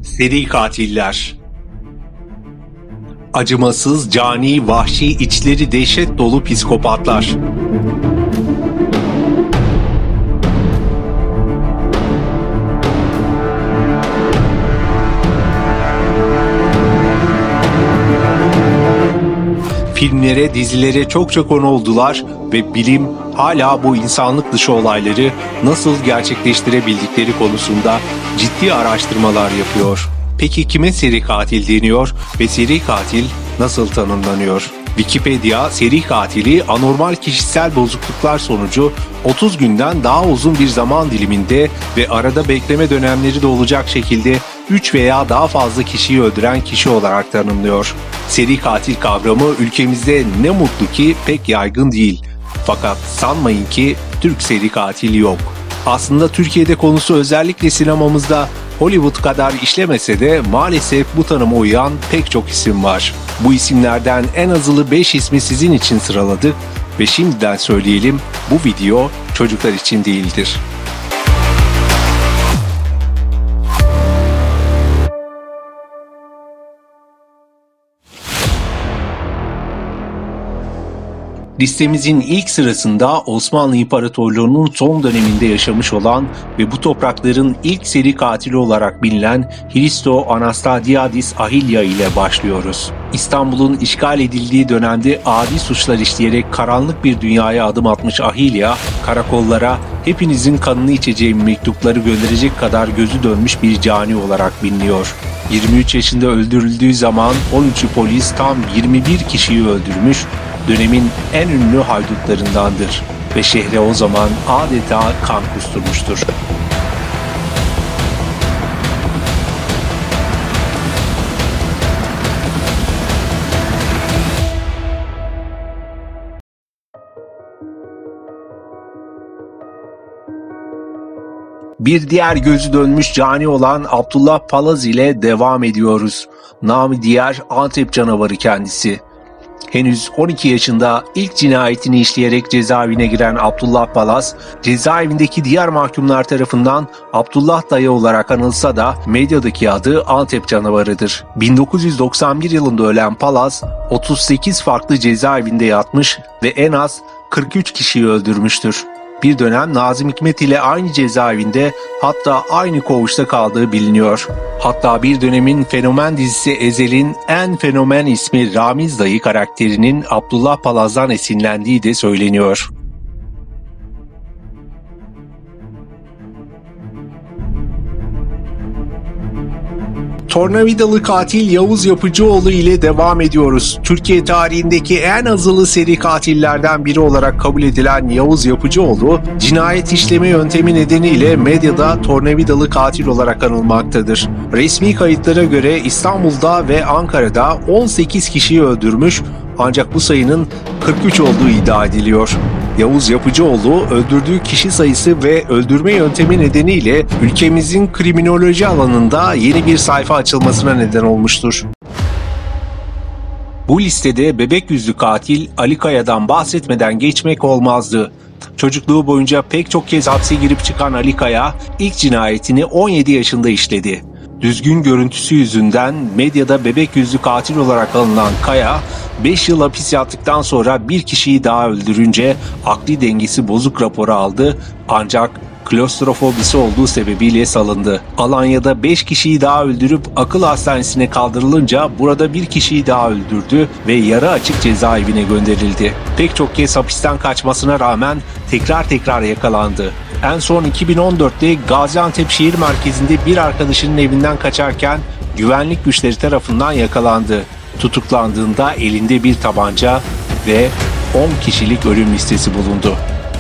Seri katiller. Acımasız, cani, vahşi, içleri dehşet dolu psikopatlar. Filmlere, dizilere çokça konu oldular ve bilim hala bu insanlık dışı olayları nasıl gerçekleştirebildikleri konusunda ciddi araştırmalar yapıyor. Peki kime seri katil deniyor ve seri katil nasıl tanımlanıyor? Wikipedia, seri katili anormal kişisel bozukluklar sonucu 30 günden daha uzun bir zaman diliminde ve arada bekleme dönemleri de olacak şekilde 3 veya daha fazla kişiyi öldüren kişi olarak tanımlıyor. Seri katil kavramı ülkemizde ne mutlu ki pek yaygın değil. Fakat sanmayın ki Türk seri katili yok. Aslında Türkiye'de konusu özellikle sinemamızda Hollywood kadar işlemese de maalesef bu tanıma uyan pek çok isim var. Bu isimlerden en azılı 5 ismi sizin için sıraladık ve şimdiden söyleyelim, bu video çocuklar için değildir. Listemizin ilk sırasında Osmanlı İmparatorluğu'nun son döneminde yaşamış olan ve bu toprakların ilk seri katili olarak bilinen Hristo Anastasiadis Ahilya ile başlıyoruz. İstanbul'un işgal edildiği dönemde adi suçlar işleyerek karanlık bir dünyaya adım atmış Ahilya, karakollara hepinizin kanını içeceğim mektupları gönderecek kadar gözü dönmüş bir cani olarak biliniyor. 23 yaşında öldürüldüğü zaman 13'ü polis tam 21 kişiyi öldürmüş, dönemin en ünlü haydutlarındandır ve şehre o zaman adeta kan kusturmuştur. Bir diğer gözü dönmüş cani olan Abdullah Palaz ile devam ediyoruz. Namı diğer Antep canavarı kendisi. Henüz 12 yaşında ilk cinayetini işleyerek cezaevine giren Abdullah Palaz, cezaevindeki diğer mahkumlar tarafından Abdullah Dayı olarak anılsa da medyadaki adı Antep canavarıdır. 1991 yılında ölen Palaz, 38 farklı cezaevinde yatmış ve en az 43 kişiyi öldürmüştür. Bir dönem Nazım Hikmet ile aynı cezaevinde, hatta aynı koğuşta kaldığı biliniyor. Hatta bir dönemin fenomen dizisi Ezel'in en fenomen ismi Ramiz Dayı karakterinin Abdullah Palaz'dan esinlendiği de söyleniyor. Tornavidalı katil Yavuz Yapıcıoğlu ile devam ediyoruz. Türkiye tarihindeki en azılı seri katillerden biri olarak kabul edilen Yavuz Yapıcıoğlu, cinayet işleme yöntemi nedeniyle medyada tornavidalı katil olarak anılmaktadır. Resmi kayıtlara göre İstanbul'da ve Ankara'da 18 kişiyi öldürmüş, ancak bu sayının 43 olduğu iddia ediliyor. Yavuz Yapıcıoğlu öldürdüğü kişi sayısı ve öldürme yöntemi nedeniyle ülkemizin kriminoloji alanında yeni bir sayfa açılmasına neden olmuştur. Bu listede bebek yüzlü katil Ali Kaya'dan bahsetmeden geçmek olmazdı. Çocukluğu boyunca pek çok kez hapse girip çıkan Ali Kaya ilk cinayetini 17 yaşında işledi. Düzgün görüntüsü yüzünden medyada bebek yüzlü katil olarak alınan Kaya, 5 yıl hapis yattıktan sonra bir kişiyi daha öldürünce akli dengesi bozuk raporu aldı, ancak klostrofobisi olduğu sebebiyle salındı. Alanya'da 5 kişiyi daha öldürüp akıl hastanesine kaldırılınca burada bir kişiyi daha öldürdü ve yarı açık cezaevine gönderildi. Pek çok kez hapisten kaçmasına rağmen tekrar yakalandı. En son 2014'te Gaziantep şehir merkezinde bir arkadaşının evinden kaçarken güvenlik güçleri tarafından yakalandı. Tutuklandığında elinde bir tabanca ve 10 kişilik ölüm listesi bulundu.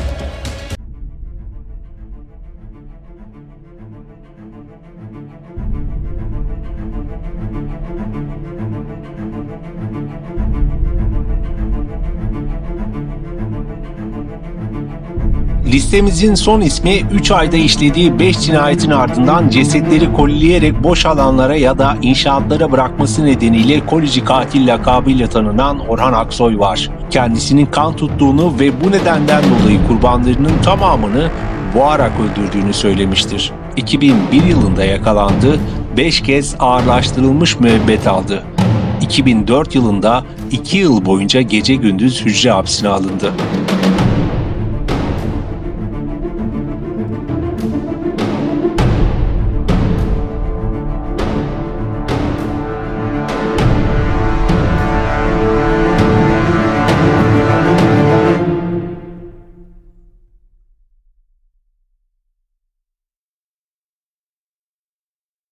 Listemizin son ismi 3 ayda işlediği 5 cinayetin ardından cesetleri kolileyerek boş alanlara ya da inşaatlara bırakması nedeniyle kolici katil lakabıyla tanınan Orhan Aksoy var. Kendisinin kan tuttuğunu ve bu nedenden dolayı kurbanlarının tamamını boğarak öldürdüğünü söylemiştir. 2001 yılında yakalandı 5 kez ağırlaştırılmış müebbet aldı. 2004 yılında 2 yıl boyunca gece gündüz hücre hapsine alındı.